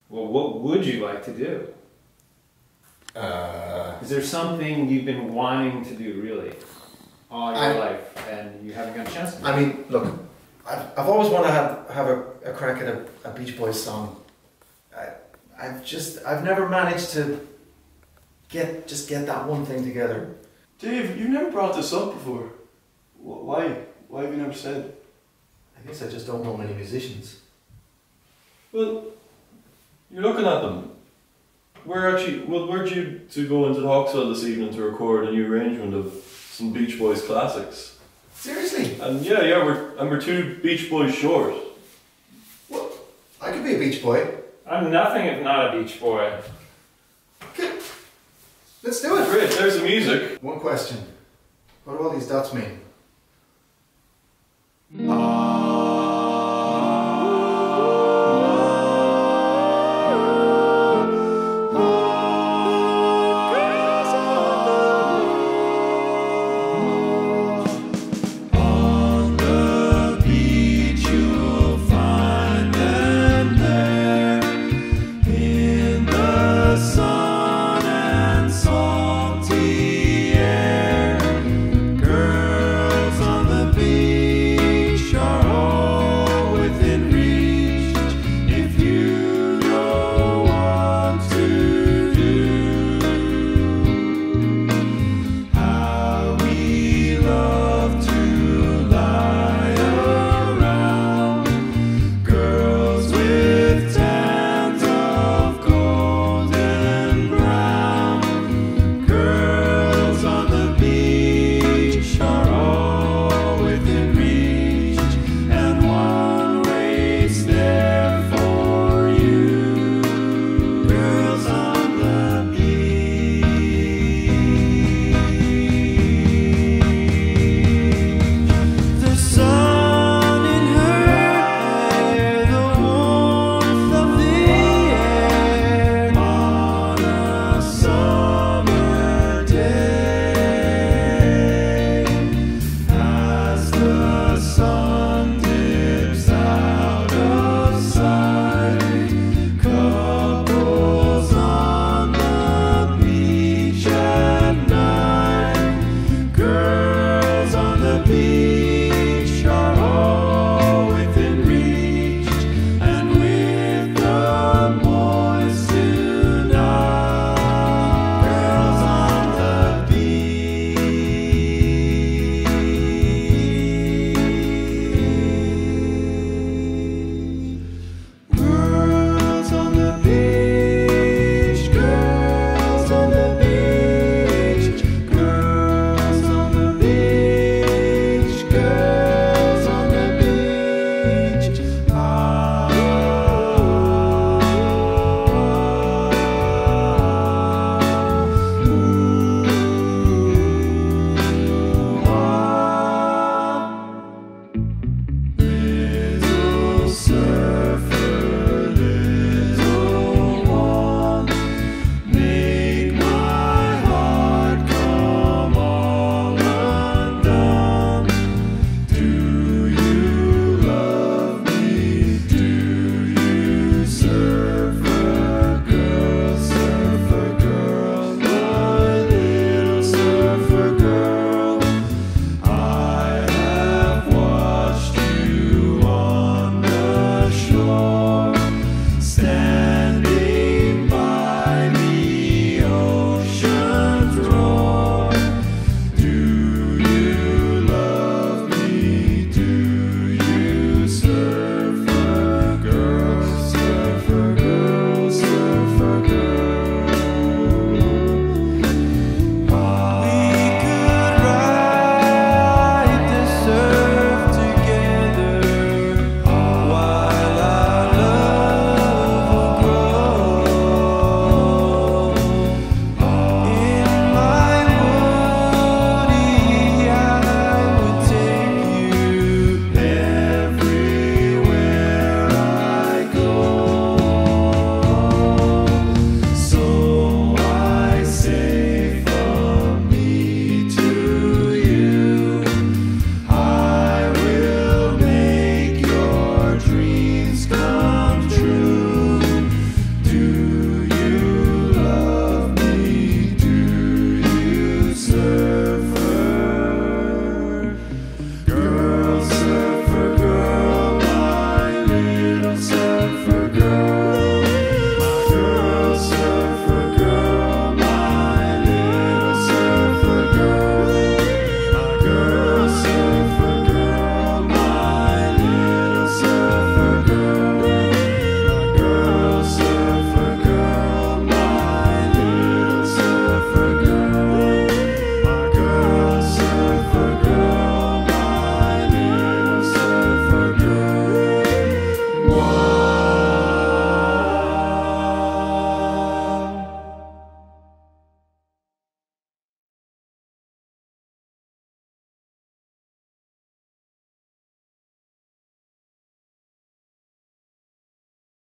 Well, what would you like to do? Is there something you've been wanting to do really all your life and you haven't got a chance to do? I mean, look, I've always wanted to have a crack at a Beach Boys song. I've never managed to get that one thing together. Dave, you've never brought this up before. Why? Why have you never said? I guess I just don't know many musicians. Well, you're looking at them. We're due to go into the Hawkswell this evening to record a new arrangement of some Beach Boys classics. Seriously? And yeah, we're 2 Beach Boys short. What? I could be a Beach Boy. I'm nothing if not a Beach Boy. Okay. Let's do it. Great, there's the music. One question. What do all these dots mean?